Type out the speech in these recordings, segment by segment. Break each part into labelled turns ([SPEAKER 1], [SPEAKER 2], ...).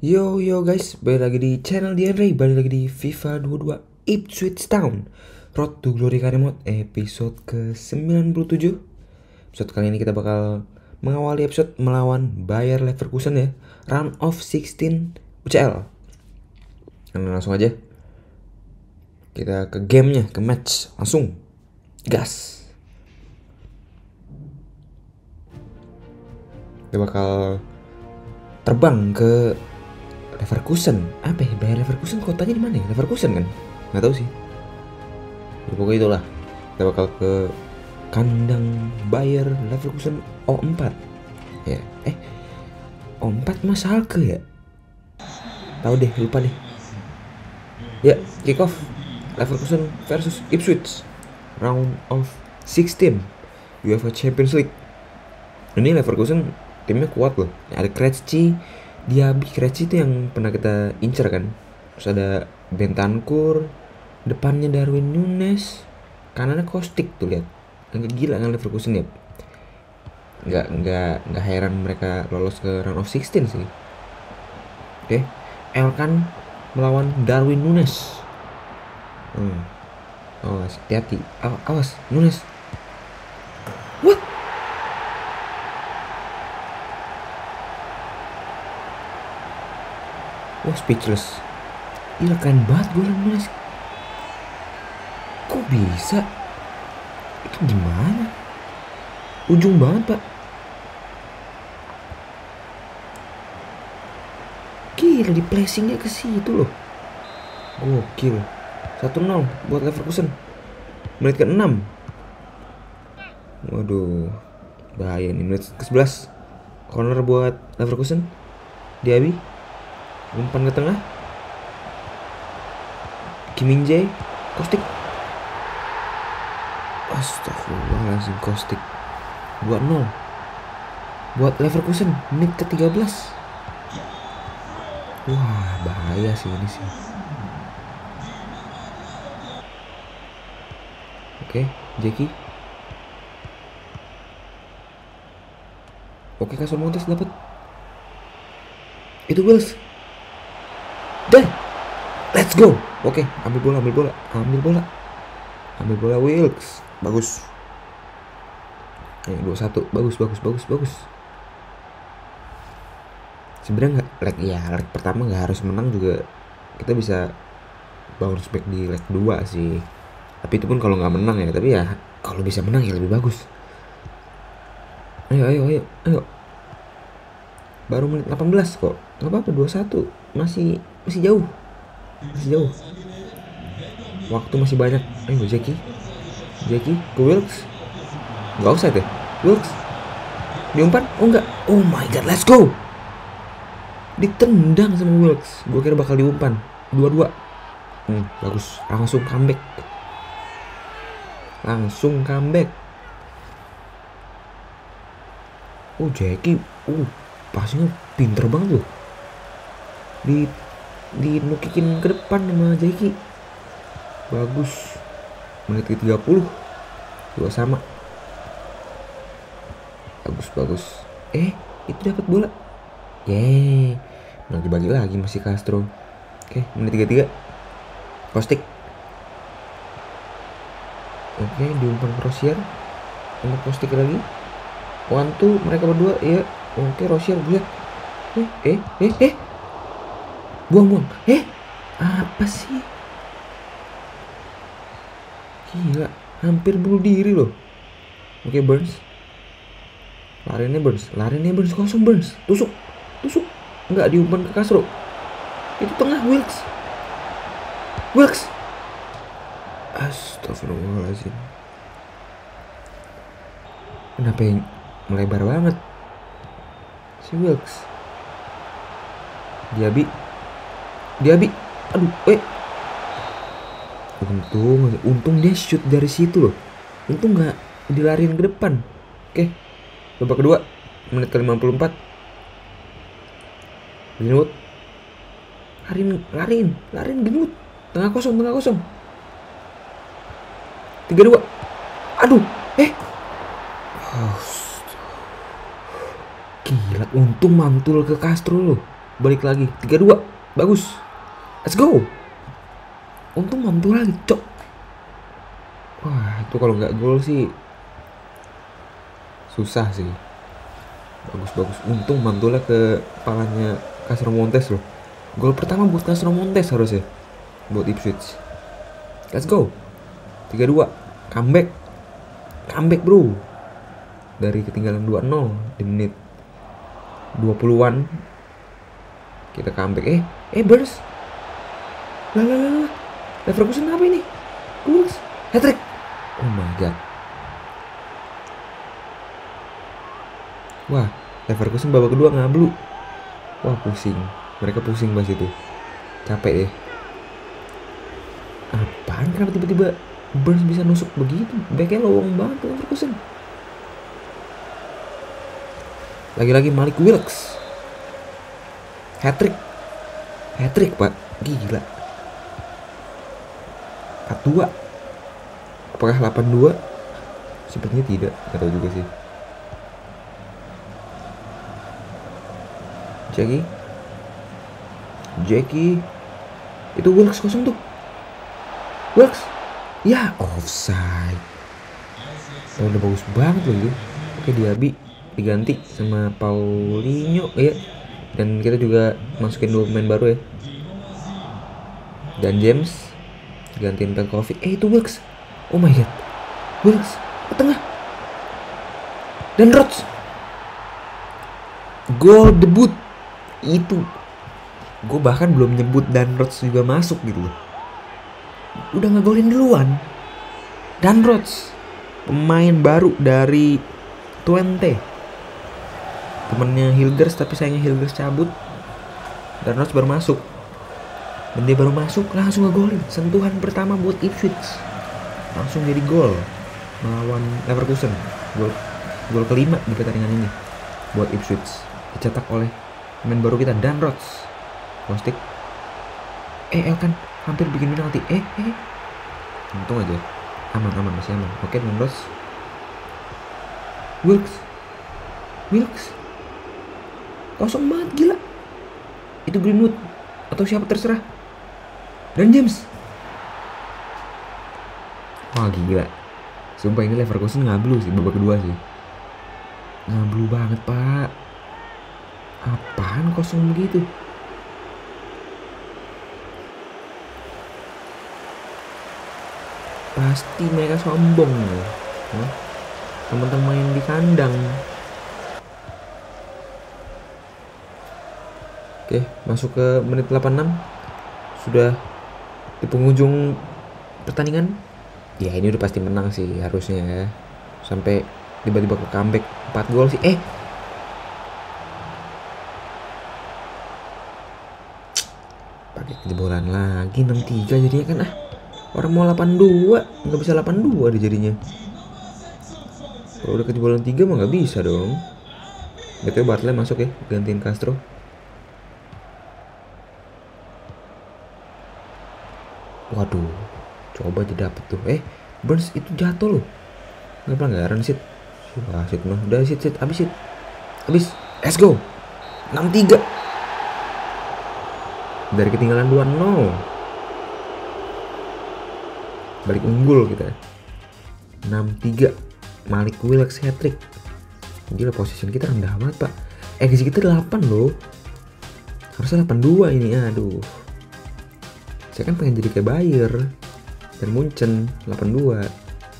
[SPEAKER 1] Yo yo guys, balik lagi di channel Dianray, balik lagi di FIFA 22 Ipswich Town Road to Glory Remote episode ke-97. Episode kali ini kita bakal mengawali episode melawan Bayer Leverkusen ya, Round of 16 UCL. Langsung aja kita ke gamenya, ke match, langsung gas. Kita bakal terbang ke Leverkusen. Apa ya? Bayer Leverkusen kotanya di mana ya? Leverkusen kan? Nggak tahu sih. Ya, pokoknya itulah. Kita bakal ke kandang Bayer Leverkusen O4. Ya, O4 mas Schalke ya? Tahu deh, lupa deh. Ya, kick off Leverkusen versus Ipswich Round of 16 UEFA Champions League. Ini Leverkusen timnya kuat loh. Ada Krejci, Diaby. Krejci itu yang pernah kita incer kan. Terus ada Bentancur, depannya Darwin Núñez, kanannya Kostic tuh, lihat. Agak gila kan Leverkusen ya. Nggak heran mereka lolos ke round of 16 sih. Oke, Elkan melawan Darwin Núñez. Awas, hati-hati. Awas, Núñez. What? Wah, speechless. Gila, keren banget gue Núñez. Kok bisa? Itu gimana? Ujung banget pak. Gila, di placingnya ke situ loh. Gokil. 1-0 buat Leverkusen. Menit ke-6. Waduh, bahaya nih. Menit ke-11. Corner buat Leverkusen. Diaby umpan ke tengah. Kim Min-jae, Kostic. Astagfirullahaladzim, Kostic. 2-0 buat Leverkusen. Menit ke-13. Wah, bahaya sih ini sih. Oke, Jeki. Oke, Casper Montes dapat. Itu Wills. Dan let's go. Oke, ambil bola Wilks. Bagus. 2-1. Bagus. Sebenarnya leg pertama nggak harus menang juga. Kita bisa bounce back di leg 2 sih. Tapi itu pun kalau nggak menang ya. Tapi ya kalau bisa menang ya lebih bagus. Ayo. Baru menit 18 kok. Nggak apa-apa, 2-1. Masih jauh. Waktu masih banyak. Ayo Jeki ke Wilks. Nggak usah deh. Wilks diumpan. Oh enggak. Oh my god, let's go. Ditendang sama Wilks. Gue kira bakal diumpan. 2-2. Bagus. Langsung comeback. Oh, Jeki. Pasnya pinter banget loh. Dinukikin ke depan sama Jeki. Bagus. Menit ke-30. 2 sama. Bagus. Itu dapat bola. Nah, dibagi lagi masih Castro. Oke, menit 33. Kostic. Oke, diumpan ke Rosier. Untuk Kostic lagi. 1-2 mereka berdua ya. Oke, Rosier lihat. Buang. Apa sih? Gila, hampir bunuh diri loh. Oke, Burns. Larinya Burns kosong. Burns. Tusuk. Enggak, diumpan ke Castro. Itu tengah Wilks. Astagfirullahaladzim. Kenapa yang melebar banget si Wilks? Diaby. Aduh, Untung dia shoot dari situ loh. Untung nggak dilariin ke depan. Oke, babak kedua, menit ke-54. Greenwood. Larin Greenwood. Tengah kosong. 3-2. Aduh, gila, untung mantul ke Castro loh. Balik lagi 3-2. Bagus. Let's go. Untung mampu lagi, cok. Wah, itu kalau nggak gol sih susah sih. Bagus. Untung mantulnya ke kepalanya Castro Montes loh. Gol pertama buat Castro Montes harusnya. Buat Ipswich. Let's go. 3-2. Comeback bro. Dari ketinggalan 2-0 di menit 20-an. Kita comeback. Burns. Lah. Leverkusen apa ini? Goals. Hat-trick. Oh my god. Wah, Leverkusen babak kedua ngablu. Wah, pusing. Mereka pusing pas itu. Capek deh. Apaan, kenapa tiba-tiba Burns bisa nusuk begitu? Backnya lowong banget Leverkusen. Lagi-lagi Malik Wilks. Hat-trick pak. Gila. 4-2. Apakah 8-2? Sepertinya tidak. Gak tahu juga sih. Jackie. Itu Wilks kosong tuh. Wilks. Ya, offside. Udah bagus banget loh itu. Oke, Diaby diganti sama Paulinho ya. Dan kita juga masukin 2 pemain baru ya. Dan James gantiin Pelkovic. Itu Wilks. Oh my god. Wilks ke tengah. Dan Rods. Gol debut. Itu gue bahkan belum nyebut Dan Rods juga masuk gitu loh. Udah ngegolin duluan. Dan Rods, pemain baru dari Twente, temennya Hilgers, tapi sayangnya Hilgers cabut. Dan Rods baru masuk. Dan dia baru masuk langsung ngegolin. Sentuhan pertama buat Ipswich. Langsung jadi gol melawan Leverkusen. Gol kelima di pertandingan ini buat Ipswich. Dicetak oleh pemain baru kita, Dan Rods. Postik. Elkan hampir bikin penalti. Untung aja. Aman, masih aman. Oke, Dan Rods. Wilks. Kosong banget, gila. Itu Greenwood atau siapa terserah. Dan James. Wah, gila. Sumpah ini Leverkusen ngablu sih babak kedua sih. Ngablu banget, Pak. Apaan kosong begitu? Pasti mereka sombong ya. Teman-teman main di kandang. Oke, masuk ke menit 86. Sudah di penghujung pertandingan. Ya ini udah pasti menang sih harusnya ya. Sampai tiba-tiba ke comeback 4 gol sih. Pakai kejebolan lagi 6-3 jadinya kan. Orang mau 82, nggak bisa 82 deh jadinya. Kalau udah kejebolan 3 mah nggak bisa dong. Betul, Bartley masuk ya, gantiin Castro. Waduh, coba aja dapet tuh. Burns itu jatuh loh. Nggak pelanggaran sit. Wah, sit mah. Udah sit. Habis. Let's go. 6-3. Dari ketinggalan 2-0. Balik unggul kita. 6-3. Malik Wilks hat-trick. Gila, position kita rendah banget, Pak. XG kita 8 loh. Harusnya 82 ini. Aduh. Saya kan pengen jadi kayak Bayer dan Munchen 82.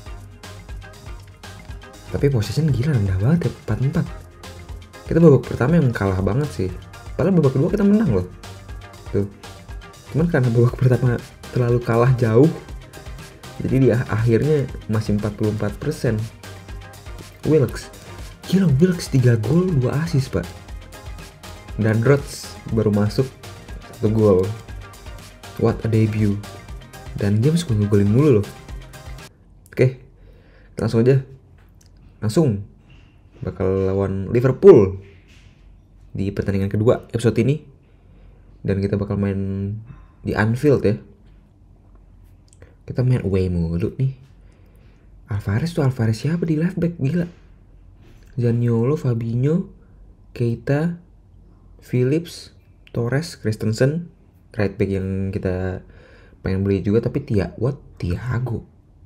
[SPEAKER 1] Tapi position gila rendah banget ya, 44. Kita babak pertama yang kalah banget sih. Padahal babak kedua kita menang loh. Tuh. Cuman karena babak pertama terlalu kalah jauh, jadi dia akhirnya masih 44%. Wilks. Gila, Wilks 3 gol 2 assist, Pak. Dan Rods baru masuk 1 gol. What a debut. Dan James gue ngegolin mulu loh. Oke, langsung aja. Langsung bakal lawan Liverpool di pertandingan kedua episode ini. Dan kita bakal main di Anfield ya. Kita main away mulu nih. Alvarez siapa di left back? Gila. Zaniolo, Fabinho, Keita, Phillips, Torres, Christensen, right back yang kita pengen beli juga, tapi Thiago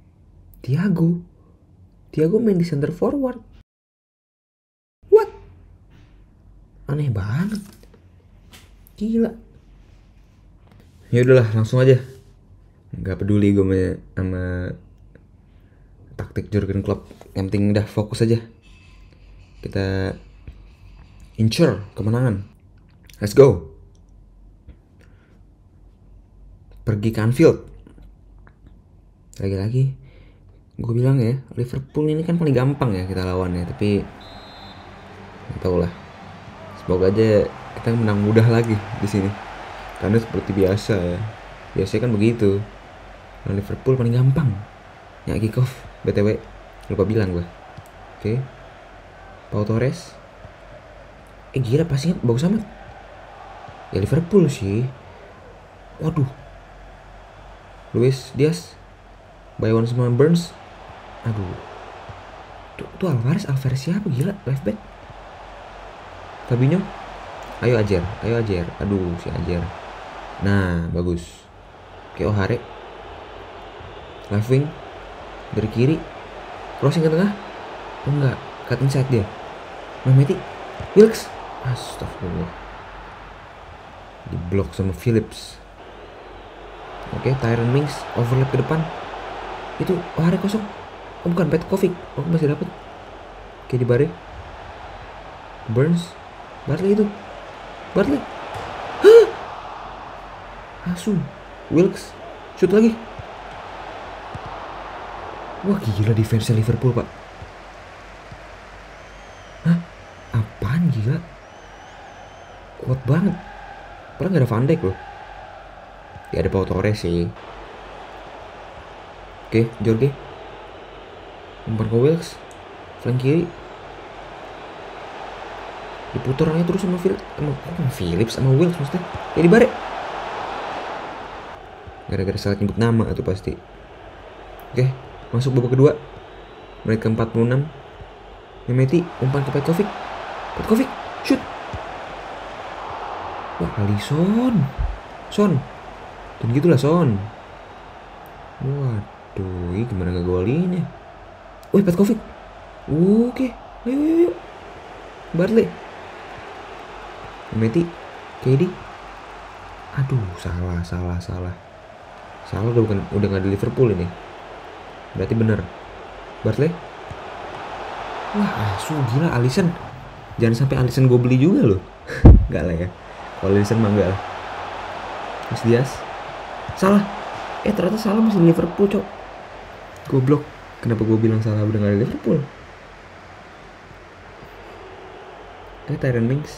[SPEAKER 1] main di center forward. What? Aneh banget. Gila. Ya udahlah, langsung aja. Nggak peduli gue sama taktik Jurgen Klopp. Yang penting udah fokus aja. Kita ensure kemenangan. Let's go. Pergi ke Anfield. Lagi-lagi gue bilang ya, Liverpool ini kan paling gampang ya kita lawan ya, tapi nggak tahu lah. Semoga aja kita menang mudah lagi di sini. Karena seperti biasa ya. Biasanya kan begitu. Nah, Liverpool paling gampang. Ya kick off, BTW lupa bilang gue. Oke. Pau Torres. Gila passingnya bagus amat. Ya Liverpool sih. Waduh. Luis Diaz. By one sama Burns. Aduh. Tuh Alvarez siapa gila left back. Fabinho. Ayo Ajer. Aduh si Ajer. Nah, bagus. Oke, O'Hare. Left wing dari kiri. Crossing ke tengah. Oh enggak, cut inside dia. Mehmeti. Wilks. Astagfirullah. Diblok sama Phillips. Oke, Tyrone Mings overlap ke depan. Itu O'Hare kosong. Oh bukan, Petkovic. Oh masih dapat. Oke, di Barre. Burns. Bartley itu. Bartley. Hah? Asu. Wilks. Shoot lagi. Wah gila defense Liverpool pak. Hah? Apaan gila? Kuat banget. Padahal gak ada Van Dijk loh. Ya ada Pau Torres sih. Oke, Jorge. Umpan ke Wilks. Flank kiri. Diputar aja terus sama Phillips sama Wilks maksudnya. Jadi Barre. Gara-gara salah nyebut nama itu pasti. Oke, masuk babak kedua. Menit ke 46. Mehmeti umpan ke Petkovic. Shoot. Wah, Alisson. Son. Dan gitulah Son. Waduh, ini gimana ngegolinnya? Wih, Petkovic. Oke, ayo. Bartley. Mehmeti. KD. Aduh, salah. Salah udah nggak di Liverpool ini. Berarti bener. Bartley. Wah, asu gila Alisson. Jangan sampai Alisson gue beli juga loh. Enggak lah ya. Kalau Alisson mah enggak lah. Mas Diaz. Salah. Ternyata salah masih di Liverpool, cok. Goblok. Kenapa gue bilang salah udah nggak di Liverpool? Oke, Tyrone Mings.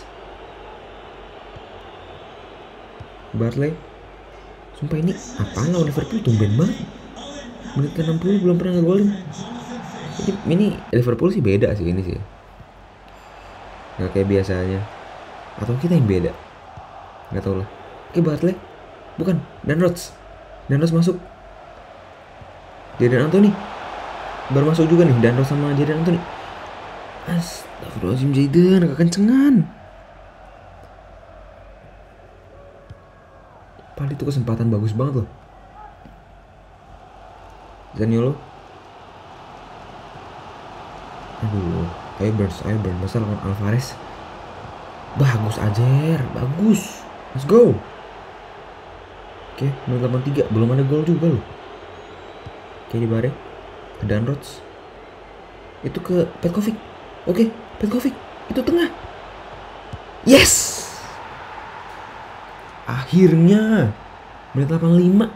[SPEAKER 1] Bartley. Sumpah ini apaan lawan Liverpool tumben banget. Menit ke 60 belum pernah ngegolin. Ini Liverpool sih beda sih ini sih. Nggak kayak biasanya. Atau kita yang beda. Nggak tahu lah. Oke, Bartley. Bukan, Dan Rhodes masuk. Jadon Anthony. Baru masuk juga nih Dan Rhodes sama Jadon Anthony. Astagfirullahaladzim, Jadon kekencengan. Padahal itu kesempatan bagus banget loh. Zaniolo. Aduh, ayo Burns. Masa lawan Alvarez. Bagus Ajer, bagus. Let's go. Oke, 83, belum ada gol juga loh. Oke, di Barre. Ke Dan Rhodes. Itu ke Petkovic. Oke, Petkovic. Itu tengah. Yes. Akhirnya menit 85.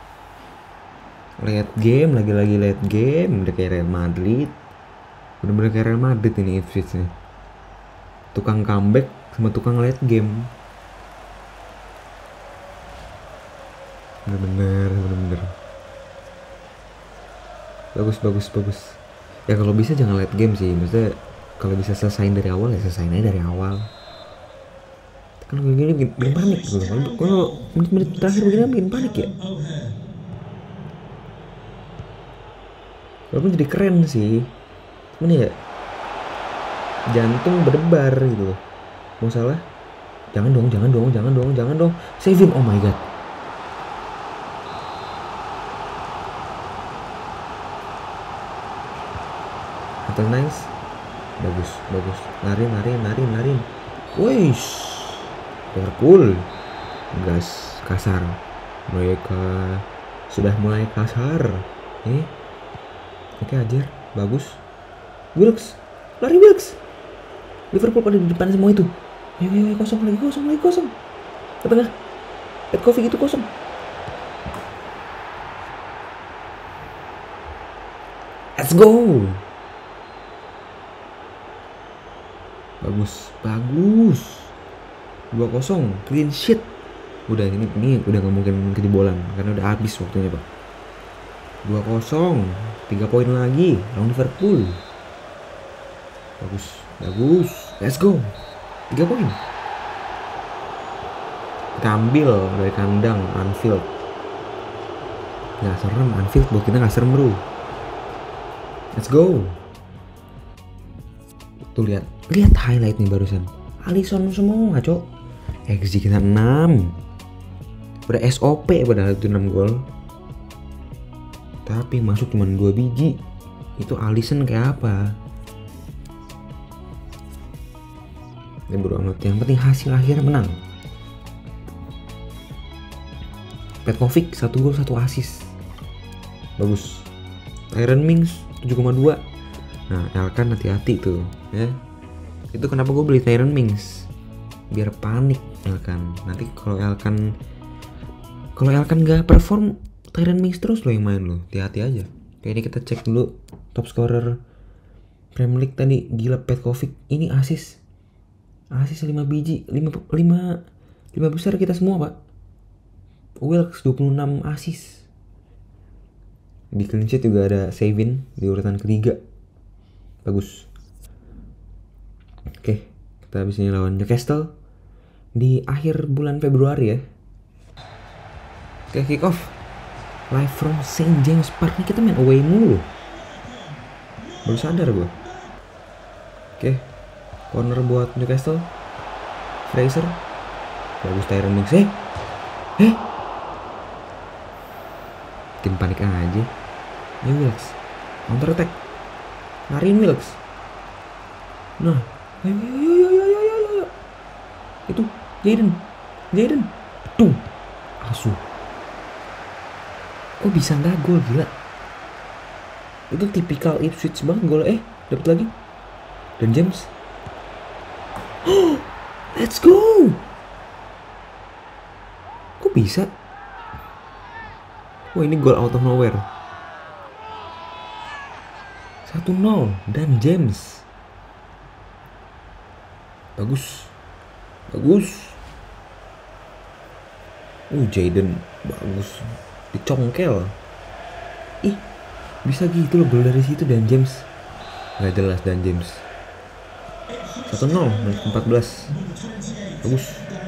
[SPEAKER 1] Late game, lagi-lagi late game. Udah kayak Real Madrid. Bener-bener kayak Real Madrid ini Ipswich nih. Tukang comeback sama tukang late game. Bener-bener. Bagus. Ya kalau bisa jangan late game sih. Maksudnya kalau bisa selesain dari awal ya selesain aja dari awal. Kalau begini bikin panik gitu. Kalau menit-menit terakhir begini bikin panik ya. Walaupun jadi keren sih. Cuman ya jantung berdebar gitu loh. Mau salah Jangan dong, jangan dong, jangan dong, jangan dong. Save him, oh my god. Atau nice. Bagus, bagus. Larin. Wish. Liverpool. Gas kasar. Mereka sudah mulai kasar. Oke, Ajer. Bagus. Wilks. Lari Wilks. Liverpool pada di depan semua itu. Ayo, kosong lagi. Ke tengah. Petkovic itu kosong. Let's go. Bagus. 2-0, clean sheet. Udah ini udah nggak mungkin kejebolan karena udah habis waktunya, Pak. 2-0, 3 poin lagi lawan Liverpool. Bagus. Let's go. 3 poin. Kita ambil dari kandang Anfield. Nggak serem Anfield, buat kita nggak serem, bro. Let's go. Tuh lihat highlight nih barusan. Alisson semua, Cok. XG kita 6. Udah SOP padahal itu 6 gol. Tapi masuk cuma 2 biji. Itu Alisson kayak apa? Ya bro amat, yang penting hasil akhirnya menang. Petkovic 1 gol 1 assist. Bagus. Tyron Mings 7,2. Nah, Elkan hati-hati tuh, ya. Itu kenapa gue beli Tyron Mings? Biar panik Elkan. Nanti kalau Elkan nggak perform, Tyron Mings terus lo yang main lo. Hati-hati aja. Kayak ini kita cek dulu top scorer Premier League tadi. Gila Petkovic. Ini assist 5 biji, 5 besar kita semua, Pak. Wilks 26 assist. Di clean sheet juga ada Savin di urutan ketiga. Bagus. Oke, kita habis ini lawan Newcastle di akhir bulan Februari ya. Oke, kick off live from St. James Park. Nih kita main away mulu. Baru sadar gue. Oke, corner buat Newcastle. Fraser. Bagus Tyron Mings. Tim panik aja. Ini Wilks. Counter attack. Lariin Wilks. Nah, ayo. Itu Jayden. Tuh. Asuh. Kok bisa nggak gol, gila. Itu tipikal Ipswich banget gol. Dapat lagi. Dan James. Let's go. Kok bisa? Wah, ini gol out of nowhere. 1-0 dan James. Bagus. Jayden bagus. Dicongkel. Bisa gitu loh gol dari situ dan James. Gak jelas dan James. 1-0 menit 14. Bagus.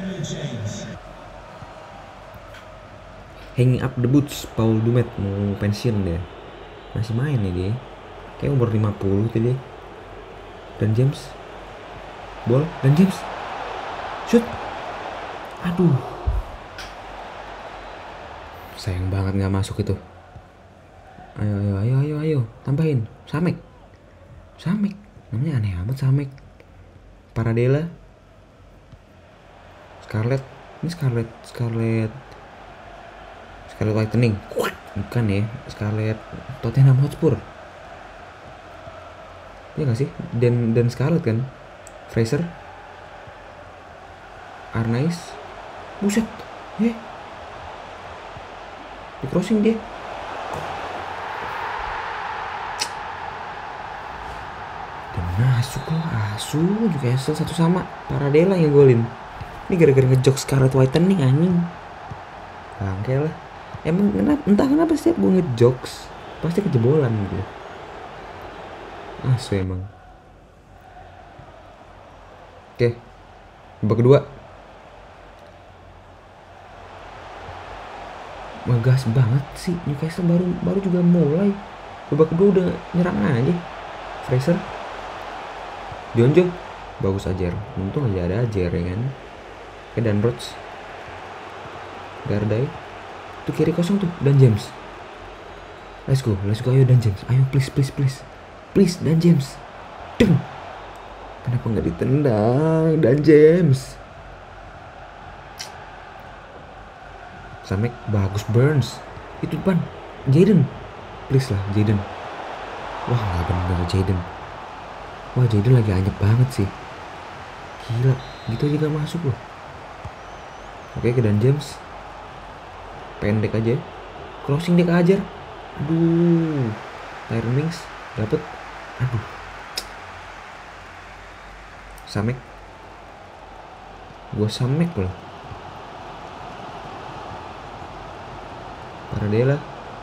[SPEAKER 1] Hanging up the boots, Paul Dumet mau pensiun deh. Masih main nih dia. Kayak umur 50 tuh dia. Dan James. Shoot. Aduh. Sayang banget gak masuk itu. Ayo. Tambahin. Samek. Namanya aneh amat Samek. Paradela. Scarlett. Ini Scarlett Whitening. Bukan ya. Scarlett Tottenham Hotspur. Iya gak sih? Dan Scarlett kan. Fraser. Arnaiz. Buset. Di crossing dia. Dan masuk loh. Juga Newcastle 1-1. Paradela yang golin. Ini gara-gara ngejok Scarlett Whitening anjing. Bangke lah. Emang entah kenapa setiap gue ngejokes pasti kejebolan gitu. Asu emang. Oke. Babak kedua. Ngegas banget sih Newcastle baru juga mulai. Babak kedua udah nyerang aja. Fraser. Dionjo. Bagus Ajer. Untung aja ada Ajer ya kan. Oke, dan Rhodes. Gardai. Tuh kiri kosong tuh, dan James. Let's go, ayo dan James. Ayo please. Please dan James. Deng. Kenapa nggak ditendang dan James? Samek bagus Burns. Itu depan. Jaden. Please lah Jaden. Wah nggak bener Jaden. Wah Jaden lagi anyep banget sih. Gila, gitu aja gak masuk loh. Oke, ke dan James. Pendek aja. Crossing dia kehajar. Aduh. Tyron Mings dapet. Aduh. Samek. Gua Samek loh. Paradela.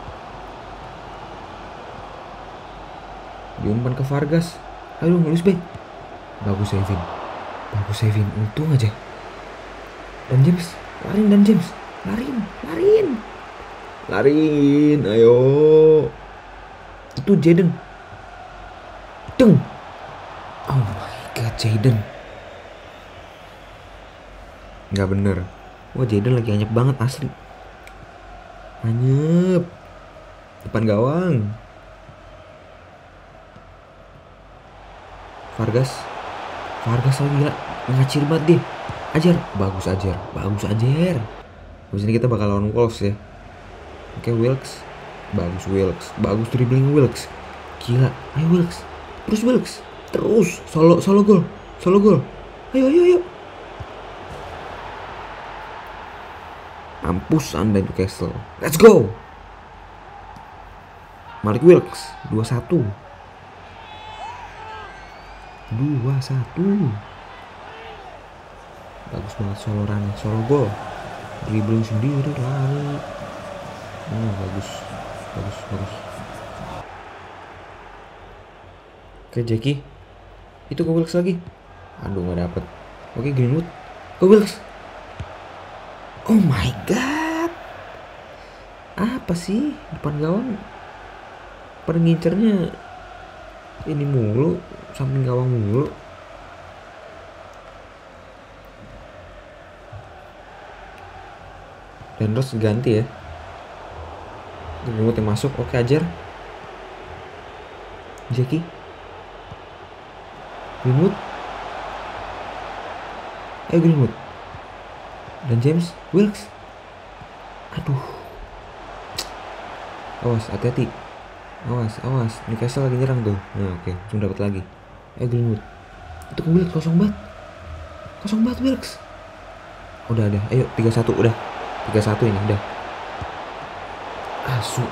[SPEAKER 1] Diumpan ke Vargas. Aduh, ngelus be. Bagus Evin. Untung aja. Dan James. Larin. Ayo. Itu Jaden. Deng. Oh my god, Jaden. Nggak bener. Wah, Jaden lagi anyep banget asli. Anyep. Depan gawang. Vargas lagi gila. Ngacir banget deh. Ajar. Bagus Ajar. Habis ini kita bakal lawan Wolves ya. Oke, Wilkes. Bagus dribbling Wilkes. Gila. Ayo Wilkes. Terus. Solo gol. Ayo. Mampus Anda Newcastle. Let's go. Malik Wilkes. 2-1. Bagus banget solo run, solo gol. Dribbling sendiri lari. Bagus. Oke, Jackie. Itu ke Wilkes lagi. Aduh, nggak dapet. Oke, Greenwood. Ke Wilkes. Oh my god. Apa sih depan gawang? Pada ngincernya ini mulu, samping gawang mulu. Dan Rhodes ganti ya. Greenwood yang masuk. Oke, Ajar. Jackie. Greenwood. Ayo Greenwood. Dan James. Wilkes. Aduh. Awas, hati-hati. Awas. Newcastle lagi nyerang tuh. Nah, oke. Langsung dapat lagi. Ayo Greenwood. Itu ke Wilkes, kosong banget Wilkes. Udah ada. Ayo 3-1 udah. 3-1 ini udah. Asu.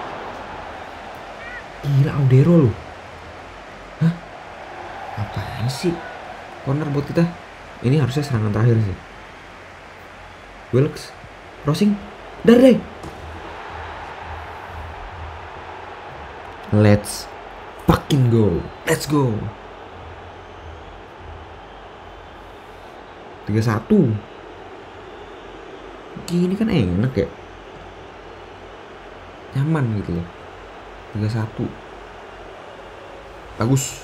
[SPEAKER 1] Gila Audero lu. Hah? Apaan sih? Corner buat kita. Ini harusnya serangan terakhir sih. Wilkes. Crossing. Dardai. Let's fucking go. Let's go. 3-1. Gini kan enak ya. Nyaman gitu loh. 3-1. Bagus.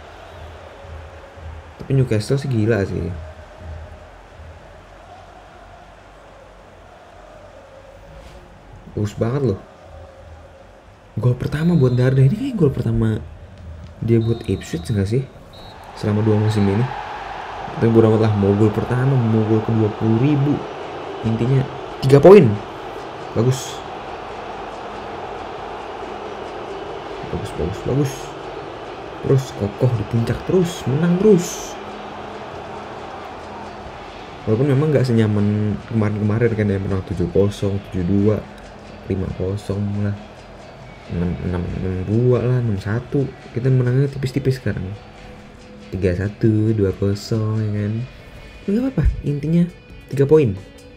[SPEAKER 1] Tapi Newcastle sih gila sih. Bagus banget loh. Gol pertama buat Darda. Ini kayak gol pertama dia buat Ipswich enggak sih? Selama 2 musim ini. Tapi bodo amat lah, mau gol pertama, mau gol ke-20.000. Intinya 3 poin. Bagus. Terus kokoh di puncak terus, menang terus. Walaupun memang gak senyaman kemarin-kemarin kan ya, menang 7-0, 7-2, 5-0 lah, 6-2 lah, 6-1. Kita menangnya tipis-tipis sekarang. 3-1, 2-0 ya kan. Gak apa-apa, intinya 3 poin.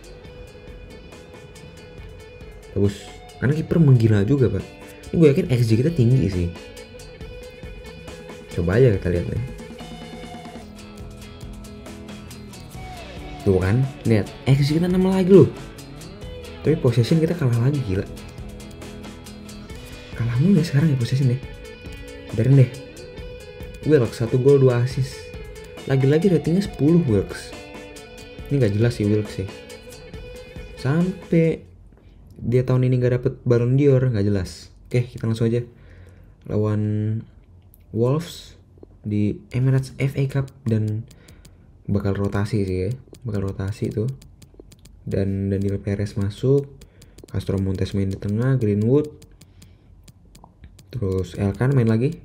[SPEAKER 1] Bagus, karena kiper menggila juga pak. Ini gue yakin XG kita tinggi sih. Coba aja kita lihat nih. Tuh kan, lihat XG kita 6 lagi loh. Tapi possession kita kalah lagi, gila. Kalah mulu ya sekarang ya possession deh. Biarin deh. Wilkes 1 gol 2 assist. Lagi-lagi ratingnya 10 Wilkes. Ini nggak jelas sih Wilks sih. Sampai dia tahun ini nggak dapet Ballon d'Or, nggak jelas. Oke, kita langsung aja lawan Wolves di Emirates FA Cup, dan bakal rotasi sih ya, bakal rotasi tuh. Dan Daniel Perez masuk, Castro Montes main di tengah, Greenwood, terus Elkan main lagi.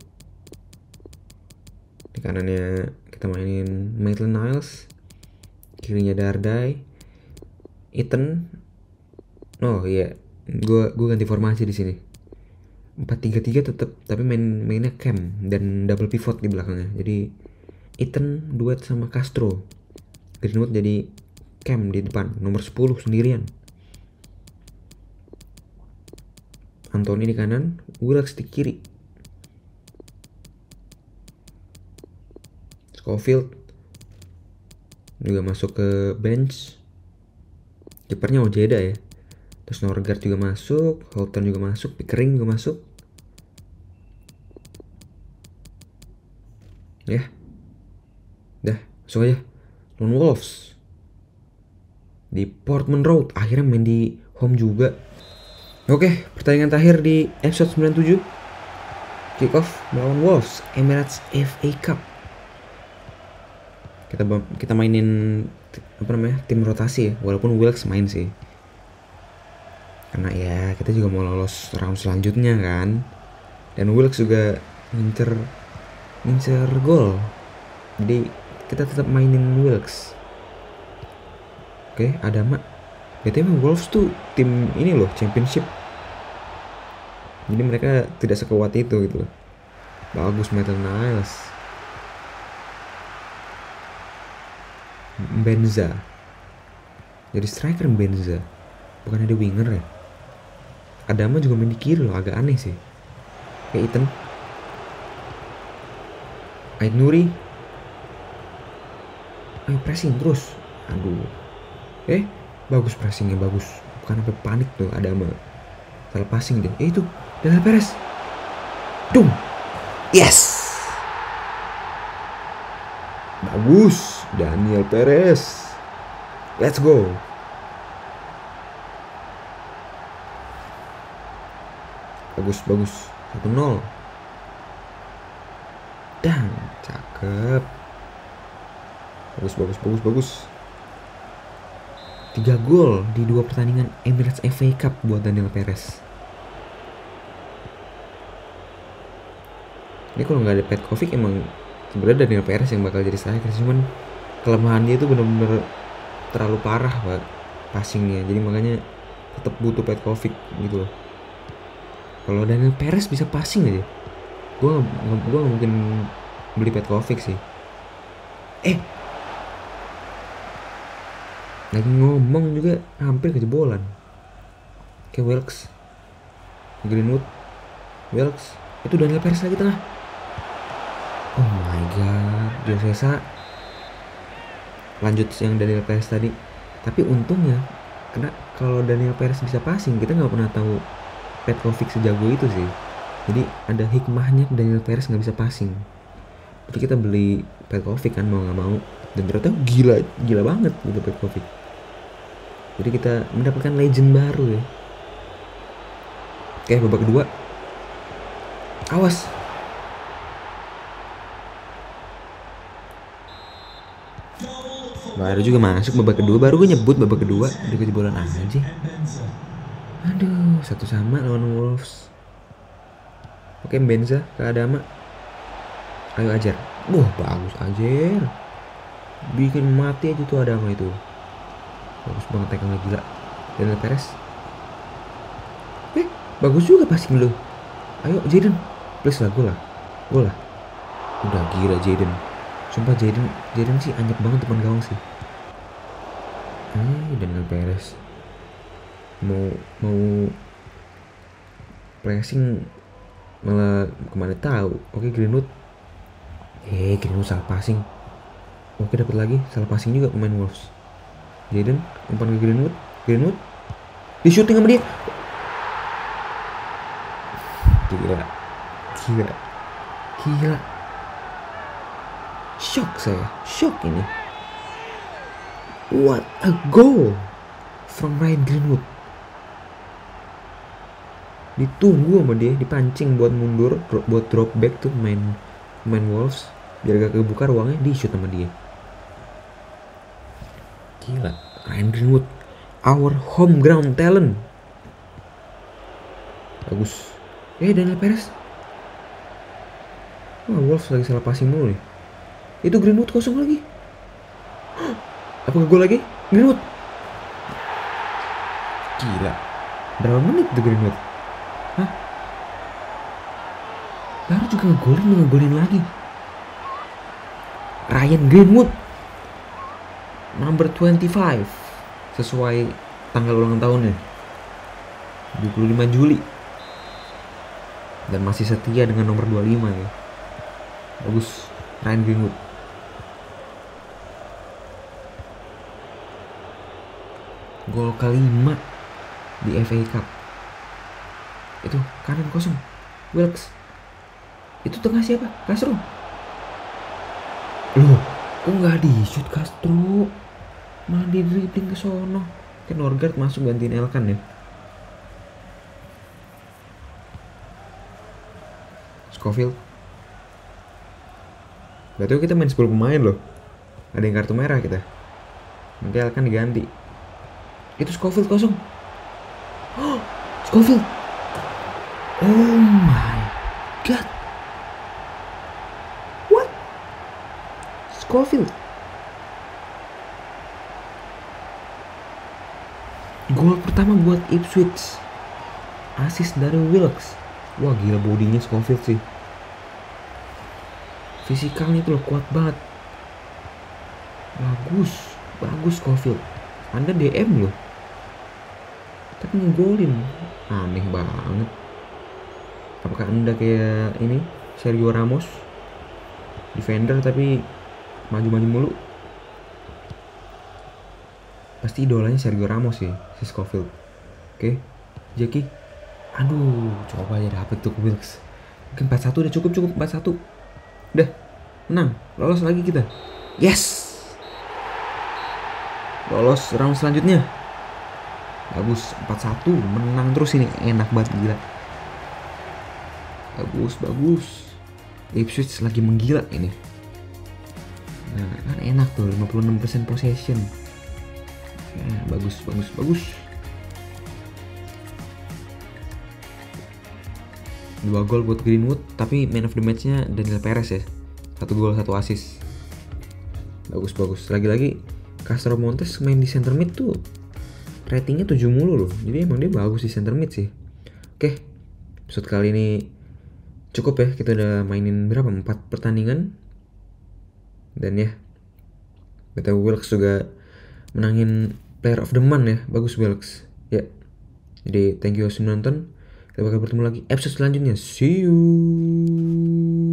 [SPEAKER 1] Di kanannya kita mainin Maitland Niles, kirinya Dardai, Ethan. Oh iya, gue ganti formasi di sini. 4-3-3 tetap, tapi mainnya Cam dan double pivot di belakangnya. Jadi Ethan duet sama Castro, Greenwood jadi Cam di depan, nomor 10 sendirian. Anthony di kanan, Wilks di kiri. Scofield juga masuk ke bench. Kipernya Ojeda ya. Terus Norgard juga masuk, Houghton juga masuk, Pickering juga masuk. Ya. Dah, masuk aja. Lone Wolves di Portman Road, akhirnya main di home juga. Oke, pertandingan terakhir di episode 97. Kick off melawan Wolves, Emirates FA Cup. Kita mainin tim rotasi ya, walaupun Wilks main sih. Karena ya kita juga mau lolos round selanjutnya kan. Dan Wilks juga ngincer gol. Jadi kita tetap mainin Wilks. Oke, Adama. BTW Wolves tuh tim ini loh, championship. Jadi mereka tidak sekuat itu gitu loh. Bagus Maitland Niles. Benza. Jadi striker Benza. Bukan ada winger ya. Adama juga main di kiri loh, agak aneh sih. Kayak Ethan. Ait Nuri. Ayo pressing terus. Aduh. Bagus pressingnya, bagus. Bukan sampai panik tuh Adama. Salah passing deh. Itu Daniel Perez. Dung. Yes. Bagus Daniel Perez. Let's go. Bagus 1-0. Dan cakep. Bagus. 3 gol di 2 pertandingan Emirates FA Cup buat Daniel Perez. Ini kalau nggak ada Petkovic emang sebenarnya Daniel Perez yang bakal jadi striker, cuman kelemahan dia itu benar-benar terlalu parah pak passingnya, jadi makanya tetap butuh Petkovic gitu loh. Kalau Daniel Perez bisa passing aja, gue nggak mungkin beli Petkovic sih. Lagi ngomong juga hampir kejebolan. Kayak Wilks, Greenwood, Wilks, itu Daniel Perez lagi tengah. Oh my god, Josesa lanjut yang Daniel Perez tadi. Tapi untungnya, karena kalau Daniel Perez bisa passing, kita nggak pernah tahu Petkovic sejago itu sih. Jadi ada hikmahnya Daniel Perez nggak bisa passing. Jadi kita beli Petkovic kan mau nggak mau, dan ternyata gila banget gitu Petkovic. Jadi kita mendapatkan legend baru ya. Oke, babak kedua. Awas. Baru juga masuk babak kedua, baru gue nyebut babak kedua udah kejebolan aja. Aduh, 1-1 lawan Wolves. Oke, Benza ke Adama. Ayo ajar. Wah, bagus ajar. Bikin mati aja tuh Adama itu. Bagus banget tekannya, gila. Daniel Perez. Bagus juga passing lo. Ayo Jadon, please lah, gol lah. Udah gila Jadon. Sumpah Jadon sih anyep banget depan gawang sih. Daniel Perez mau pressing malah kemana tahu. Oke, Greenwood. Greenwood salah passing. Oke, dapat lagi salah passing juga pemain Wolves. Jadon umpan ke Greenwood di shooting sama dia. Gila. Shock ini. What a goal from Ryan Greenwood. Ditunggu sama dia, dipancing buat mundur, buat drop back tuh main Wolves biar gak kebuka ruangnya, di shoot sama dia. Gila, Ryan Greenwood, our home ground talent. Bagus. Daniel Perez. Wah, Wolves lagi salah passing mulu nih. Itu Greenwood kosong lagi. Apa gol lagi? Greenwood. Gila. Berapa menit tuh Greenwood? Hah? Baru juga ngegolin lagi. Ryan Greenwood, number 25, sesuai tanggal ulang tahunnya, 25 Juli. Dan masih setia dengan nomor 25 ya. Bagus, Ryan Greenwood. Gol kelima di FA Cup. Itu kanan kosong, Wilks. Itu tengah siapa? Castro. Loh, kok nggak di shoot Castro? Malah di dribbling ke sono. Kan Norgard masuk gantiin Elkan ya. Scofield. Berarti kita main 10 pemain loh. Ada yang kartu merah kita. Nanti Elkan diganti. Itu Scofield kosong. Scofield. Oh my god. What? Scofield. Gol pertama buat Ipswich. Assist dari Wilks. Wah, gila bodinya Scofield sih. Fisikalnya tuh loh, kuat banget. Bagus Scofield. Anda DM loh, tapi ngegolin. Aneh banget. Apakah Anda kayak ini Sergio Ramos, defender tapi maju-maju mulu? Pasti idolanya Sergio Ramos sih, si Scofield. Oke, Jackie. Aduh, coba aja dapet tuh Wilks. Mungkin 4-1 udah cukup 4-1. Udah, menang, lolos lagi kita. Yes, lolos round selanjutnya. Bagus, 4-1, menang terus ini, enak banget, gila. Bagus. Ipswich lagi menggila ini. Nah, kan enak tuh, 56% possession. Ya, bagus. 2 gol buat Greenwood, tapi man of the match-nya Daniel Perez ya. 1 gol, 1 assist. Bagus. Lagi-lagi Castro Montes main di center mid tuh ratingnya 7 mulu loh. Jadi emang dia bagus di center mid sih. Oke, episode kali ini cukup ya. Kita udah mainin berapa? 4 pertandingan. Dan ya, BTW Wilks juga menangin Player of the Month ya. Bagus Wilks. Ya. Jadi thank you sudah nonton. Kita bakal bertemu lagi episode selanjutnya. See you.